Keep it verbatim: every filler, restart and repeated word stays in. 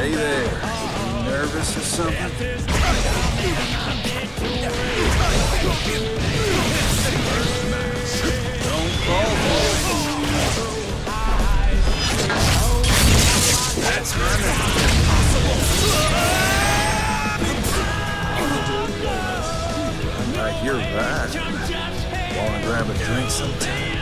Hey there. You nervous or something? Don't fall for it. That's running. Like you're right. Wanna grab a drink sometime?